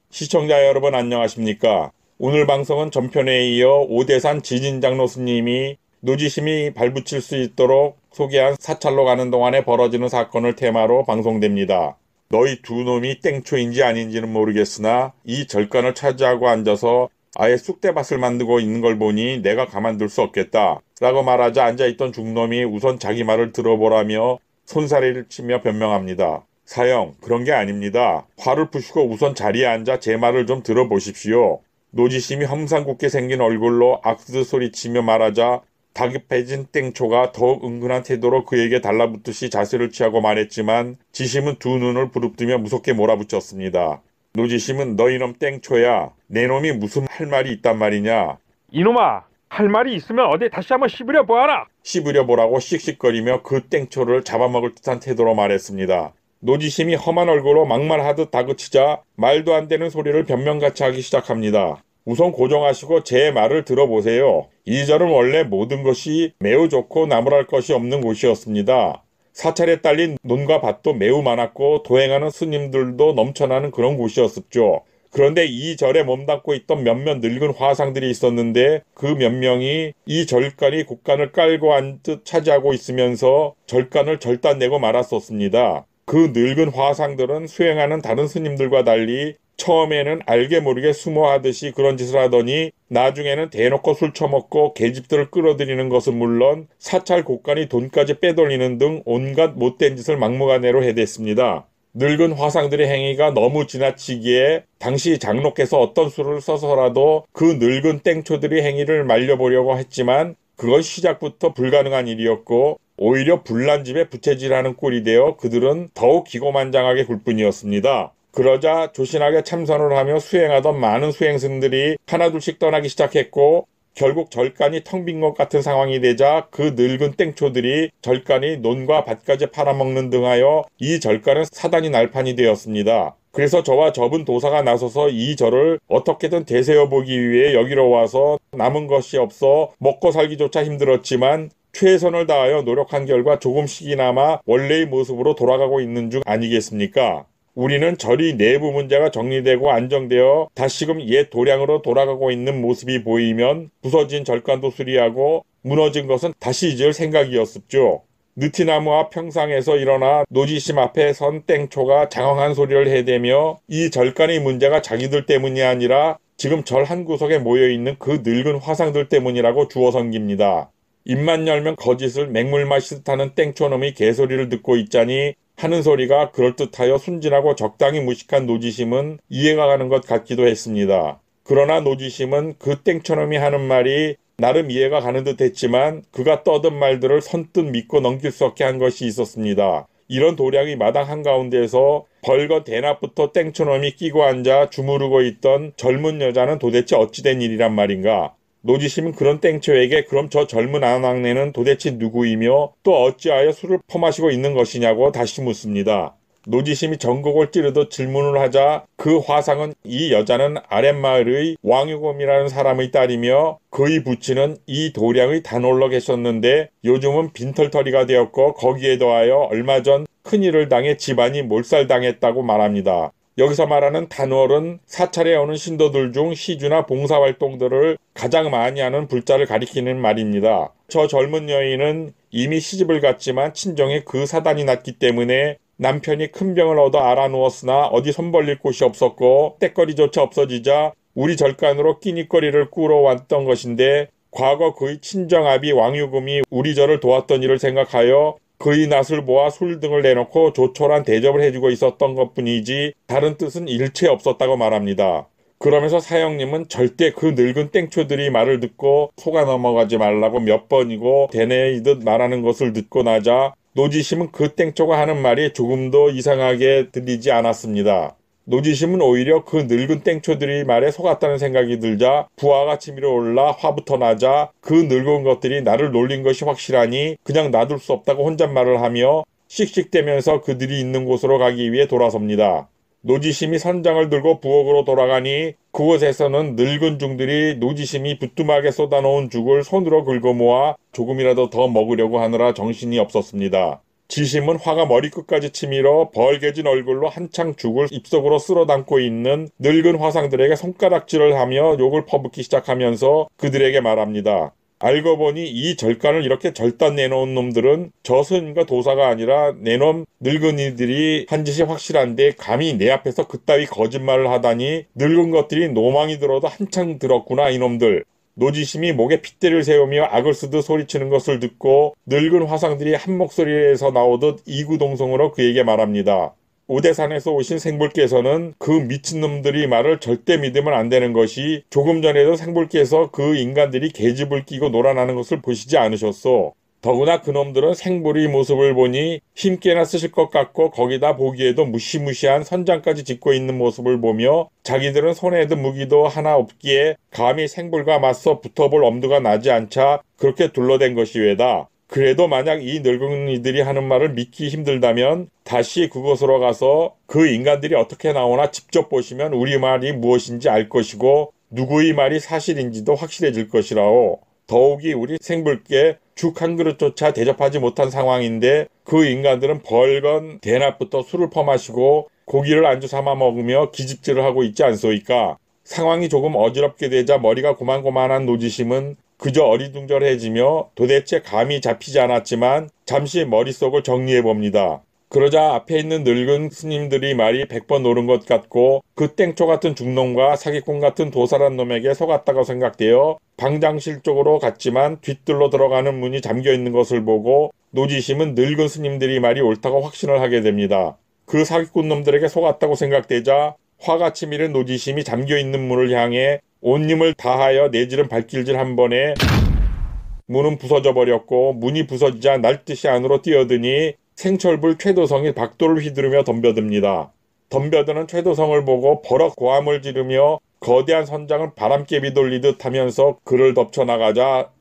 시청자 여러분 안녕하십니까? 오늘 방송은 전편에 이어 오대산 지진장로 스님이 노지심이 발붙일 수 있도록 소개한 사찰로 가는 동안에 벌어지는 사건을 테마로 방송됩니다. 너희 두 놈이 땡초인지 아닌지는 모르겠으나 이 절간을 차지하고 앉아서 아예 쑥대밭을 만들고 있는 걸 보니 내가 가만둘 수 없겠다 라고 말하자 앉아있던 중놈이 우선 자기 말을 들어보라며 손사래를 치며 변명합니다. 사형, 그런 게 아닙니다. 화를 푸시고 우선 자리에 앉아 제 말을 좀 들어보십시오. 노지심이 험상궂게 생긴 얼굴로 악스 소리치며 말하자 다급해진 땡초가 더욱 은근한 태도로 그에게 달라붙듯이 자세를 취하고 말했지만 지심은 두 눈을 부릅뜨며 무섭게 몰아붙였습니다. 노지심은 너희 놈 땡초야. 내 놈이 무슨 할 말이 있단 말이냐. 이놈아, 할 말이 있으면 어디 다시 한번 씹으려 보아라. 씹으려 보라고 씩씩거리며 그 땡초를 잡아먹을 듯한 태도로 말했습니다. 노지심이 험한 얼굴로 막말하듯 다그치자 말도 안 되는 소리를 변명같이 하기 시작합니다. 우선 고정하시고 제 말을 들어보세요. 이 절은 원래 모든 것이 매우 좋고 나무랄 것이 없는 곳이었습니다. 사찰에 딸린 논과 밭도 매우 많았고 도행하는 스님들도 넘쳐나는 그런 곳이었었죠. 그런데 이 절에 몸담고 있던 몇몇 늙은 화상들이 있었는데 그 몇 명이 이 절간이 곳간을 깔고 앉듯 차지하고 있으면서 절간을 절단내고 말았었습니다. 그 늙은 화상들은 수행하는 다른 스님들과 달리 처음에는 알게 모르게 수모하듯이 그런 짓을 하더니 나중에는 대놓고 술 처먹고 계집들을 끌어들이는 것은 물론 사찰 곳간이 돈까지 빼돌리는 등 온갖 못된 짓을 막무가내로 해댔습니다. 늙은 화상들의 행위가 너무 지나치기에 당시 장로께서 어떤 수를 써서라도 그 늙은 땡초들의 행위를 말려보려고 했지만 그건 시작부터 불가능한 일이었고 오히려 불난집에 부채질하는 꼴이 되어 그들은 더욱 기고만장하게 굴 뿐이었습니다. 그러자 조신하게 참선을 하며 수행하던 많은 수행승들이 하나둘씩 떠나기 시작했고 결국 절간이 텅 빈 것 같은 상황이 되자 그 늙은 땡초들이 절간이 논과 밭까지 팔아먹는 등 하여 이 절간은 사단이 날판이 되었습니다. 그래서 저와 저분 도사가 나서서 이 절을 어떻게든 되새어보기 위해 여기로 와서 남은 것이 없어 먹고 살기조차 힘들었지만 최선을 다하여 노력한 결과 조금씩이나마 원래의 모습으로 돌아가고 있는 중 아니겠습니까? 우리는 절이 내부 문제가 정리되고 안정되어 다시금 옛 도량으로 돌아가고 있는 모습이 보이면 부서진 절간도 수리하고 무너진 것은 다시 지을 생각이었습죠. 느티나무와 평상에서 일어나 노지심 앞에 선 땡초가 장황한 소리를 해대며 이 절간의 문제가 자기들 때문이 아니라 지금 절 한 구석에 모여있는 그 늙은 화상들 때문이라고 주워 섬깁니다. 입만 열면 거짓을 맹물 마시듯 하는 땡초놈이 개소리를 듣고 있자니 하는 소리가 그럴듯하여 순진하고 적당히 무식한 노지심은 이해가 가는 것 같기도 했습니다. 그러나 노지심은 그 땡초놈이 하는 말이 나름 이해가 가는 듯 했지만 그가 떠든 말들을 선뜻 믿고 넘길 수 없게 한 것이 있었습니다. 이런 도량이 마당 한가운데에서 벌거 대낮부터 땡초놈이 끼고 앉아 주무르고 있던 젊은 여자는 도대체 어찌된 일이란 말인가? 노지심은 그런 땡초에게 그럼 저 젊은 아낙네는 도대체 누구이며 또 어찌하여 술을 퍼마시고 있는 것이냐고 다시 묻습니다. 노지심이 전곡을 찌르듯 질문을 하자 그 화상은 이 여자는 아랫마을의 왕유곰이라는 사람의 딸이며 그의 부친은 이 도량의 단올러 계셨는데 요즘은 빈털터리가 되었고 거기에 더하여 얼마 전 큰일을 당해 집안이 몰살당했다고 말합니다. 여기서 말하는 단월은 사찰에 오는 신도들 중 시주나 봉사활동들을 가장 많이 하는 불자를 가리키는 말입니다. 저 젊은 여인은 이미 시집을 갔지만 친정에 그 사단이 났기 때문에 남편이 큰 병을 얻어 알아누웠으나 어디 손 벌릴 곳이 없었고 때거리조차 없어지자 우리 절간으로 끼니거리를 꾸러왔던 것인데 과거 그의 친정아비 왕유금이 우리 절을 도왔던 일을 생각하여 그의 낯을 보아 술 등을 내놓고 조촐한 대접을 해주고 있었던 것뿐이지 다른 뜻은 일체 없었다고 말합니다. 그러면서 사형님은 절대 그 늙은 땡초들이 말을 듣고 속아 넘어가지 말라고 몇 번이고 되뇌이듯 말하는 것을 듣고 나자 노지심은 그 땡초가 하는 말이 조금도 이상하게 들리지 않았습니다. 노지심은 오히려 그 늙은 땡초들이 말에 속았다는 생각이 들자 부하가 치밀어 올라 화부터 나자 그 늙은 것들이 나를 놀린 것이 확실하니 그냥 놔둘 수 없다고 혼잣말을 하며 씩씩대면서 그들이 있는 곳으로 가기 위해 돌아섭니다. 노지심이 선장을 들고 부엌으로 돌아가니 그곳에서는 늙은 중들이 노지심이 부뚜막에 쏟아놓은 죽을 손으로 긁어 모아 조금이라도 더 먹으려고 하느라 정신이 없었습니다. 지심은 화가 머리끝까지 치밀어 벌개진 얼굴로 한창 죽을 입속으로 쓸어 담고 있는 늙은 화상들에게 손가락질을 하며 욕을 퍼붓기 시작하면서 그들에게 말합니다. 알고 보니 이 절간을 이렇게 절단 내놓은 놈들은 저 스님과 도사가 아니라 내놈 늙은이들이 한 짓이 확실한데 감히 내 앞에서 그따위 거짓말을 하다니 늙은 것들이 노망이 들어도 한창 들었구나 이놈들. 노지심이 목에 핏대를 세우며 악을 쓰듯 소리치는 것을 듣고 늙은 화상들이 한 목소리에서 나오듯 이구동성으로 그에게 말합니다. 오대산에서 오신 생불께서는 그 미친놈들이 말을 절대 믿으면 안 되는 것이 조금 전에도 생불께서 그 인간들이 계집을 끼고 놀아나는 것을 보시지 않으셨소. 더구나 그놈들은 생불의 모습을 보니 힘께나 쓰실 것 같고 거기다 보기에도 무시무시한 선장까지 짚고 있는 모습을 보며 자기들은 손에 든 무기도 하나 없기에 감히 생불과 맞서 붙어볼 엄두가 나지 않자 그렇게 둘러댄 것이외다. 그래도 만약 이 늙은이들이 하는 말을 믿기 힘들다면 다시 그곳으로 가서 그 인간들이 어떻게 나오나 직접 보시면 우리 말이 무엇인지 알 것이고 누구의 말이 사실인지도 확실해질 것이라오. 더욱이 우리 생불께 죽 한 그릇조차 대접하지 못한 상황인데 그 인간들은 벌건 대낮부터 술을 퍼마시고 고기를 안주 삼아 먹으며 기집질을 하고 있지 않소이까. 상황이 조금 어지럽게 되자 머리가 고만고만한 노지심은 그저 어리둥절해지며 도대체 감이 잡히지 않았지만 잠시 머릿속을 정리해봅니다. 그러자 앞에 있는 늙은 스님들이 말이 100번 옳은 것 같고 그 땡초 같은 중놈과 사기꾼 같은 도사란 놈에게 속았다고 생각되어 방장실 쪽으로 갔지만 뒤뜰로 들어가는 문이 잠겨있는 것을 보고 노지심은 늙은 스님들이 말이 옳다고 확신을 하게 됩니다. 그 사기꾼 놈들에게 속았다고 생각되자 화가 치밀은 노지심이 잠겨있는 문을 향해 온 힘을 다하여 내지른 발길질 한 번에 문은 부서져 버렸고 문이 부서지자 날듯이 안으로 뛰어드니 생철불 최도성이 박도를 휘두르며 덤벼듭니다. 덤벼드는 최도성을 보고 버럭 고함을 지르며 거대한 선장을 바람개비 돌리듯 하면서 그를 덮쳐나가자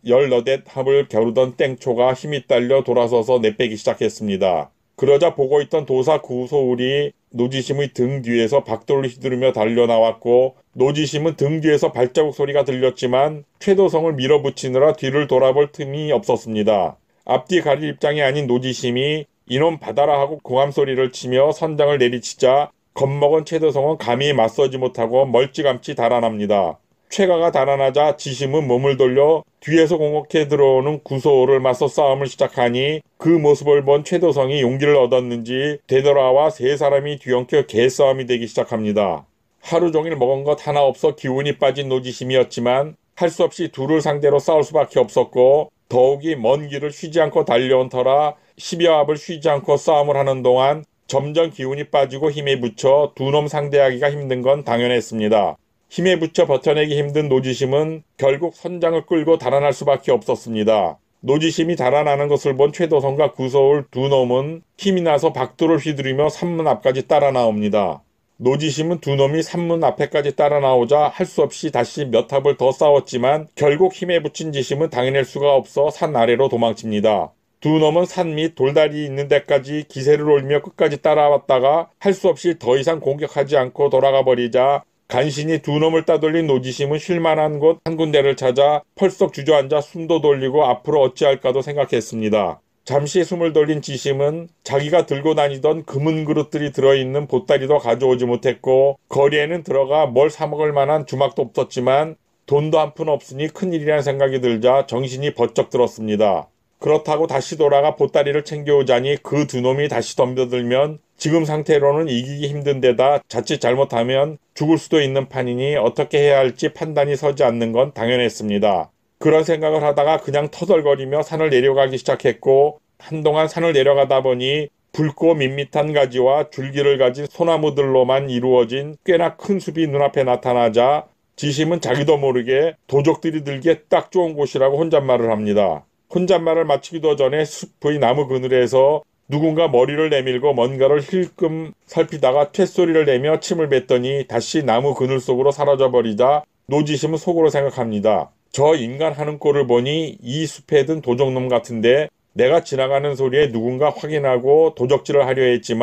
18합을 겨루던 땡초가 힘이 딸려 돌아서서 내빼기 시작했습니다. 그러자 보고 있던 도사 구소울이 노지심의 등 뒤에서 박돌을 휘두르며 달려나왔고 노지심은 등 뒤에서 발자국 소리가 들렸지만 최도성을 밀어붙이느라 뒤를 돌아볼 틈이 없었습니다. 앞뒤 가릴 입장이 아닌 노지심이 이놈 받아라 하고 고함소리를 치며 선장을 내리치자 겁먹은 최도성은 감히 맞서지 못하고 멀찌감치 달아납니다. 최가가 달아나자 지심은 몸을 돌려 뒤에서 공격해 들어오는 구소를 맞서 싸움을 시작하니 그 모습을 본 최도성이 용기를 얻었는지 되돌아와 세 사람이 뒤엉켜 개싸움이 되기 시작합니다. 하루 종일 먹은 것 하나 없어 기운이 빠진 노지심이었지만 할 수 없이 둘을 상대로 싸울 수밖에 없었고 더욱이 먼 길을 쉬지 않고 달려온 터라 10여 합을 쉬지 않고 싸움을 하는 동안 점점 기운이 빠지고 힘에 부쳐 두 놈 상대하기가 힘든 건 당연했습니다. 힘에 부쳐 버텨내기 힘든 노지심은 결국 선장을 끌고 달아날 수밖에 없었습니다. 노지심이 달아나는 것을 본 최도성과 구서울 두 놈은 힘이 나서 박도를 휘두르며 산문 앞까지 따라 나옵니다. 노지심은 두 놈이 산문 앞에까지 따라 나오자 할 수 없이 다시 몇 합을 더 싸웠지만 결국 힘에 부친 지심은 당해낼 수가 없어 산 아래로 도망칩니다. 두 놈은 산 밑 돌다리 있는 데까지 기세를 올리며 끝까지 따라왔다가 할 수 없이 더 이상 공격하지 않고 돌아가 버리자 간신히 두 놈을 따돌린 노지심은 쉴만한 곳 한 군데를 찾아 펄썩 주저앉아 숨도 돌리고 앞으로 어찌할까도 생각했습니다. 잠시 숨을 돌린 지심은 자기가 들고 다니던 금은 그릇들이 들어있는 보따리도 가져오지 못했고 거리에는 들어가 뭘 사먹을 만한 주막도 없었지만 돈도 한 푼 없으니 큰일이라는 생각이 들자 정신이 번쩍 들었습니다. 그렇다고 다시 돌아가 보따리를 챙겨오자니 그 두 놈이 다시 덤벼들면 지금 상태로는 이기기 힘든 데다 자칫 잘못하면 죽을 수도 있는 판이니 어떻게 해야 할지 판단이 서지 않는 건 당연했습니다. 그런 생각을 하다가 그냥 터덜거리며 산을 내려가기 시작했고 한동안 산을 내려가다 보니 붉고 밋밋한 가지와 줄기를 가진 소나무들로만 이루어진 꽤나 큰 숲이 눈앞에 나타나자 지심은 자기도 모르게 도적들이 들기에 딱 좋은 곳이라고 혼잣말을 합니다. 혼잣말을 마치기도 전에 숲의 나무 그늘에서 누군가 머리를 내밀고 뭔가를 힐끔 살피다가 텟소리를 내며 침을 뱉더니 다시 나무 그늘 속으로 사라져버리자 노지심은 속으로 생각합니다. 저 인간 하는 꼴을 보니 이 숲에 든 도적놈 같은데 내가 지나가는 소리에 누군가 확인하고 도적질을 하려 했지만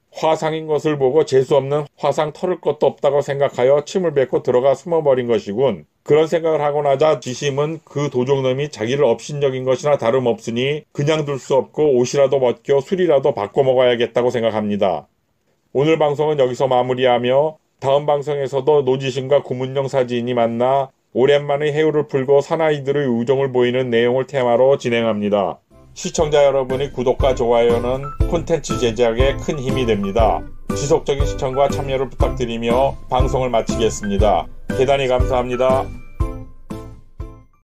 화상인 것을 보고 재수없는 화상 털을 것도 없다고 생각하여 침을 뱉고 들어가 숨어버린 것이군. 그런 생각을 하고 나자 지심은 그 도적놈이 자기를 업신여긴 것이나 다름없으니 그냥 둘 수 없고 옷이라도 벗겨 술이라도 바꿔 먹어야겠다고 생각합니다. 오늘 방송은 여기서 마무리하며 다음 방송에서도 노지심과 구문영 사지인이 만나 오랜만에 해우를 풀고 사나이들의 우정을 보이는 내용을 테마로 진행합니다. 시청자 여러분의 구독과 좋아요는 콘텐츠 제작에 큰 힘이 됩니다. 지속적인 시청과 참여를 부탁드리며 방송을 마치겠습니다. 대단히 감사합니다.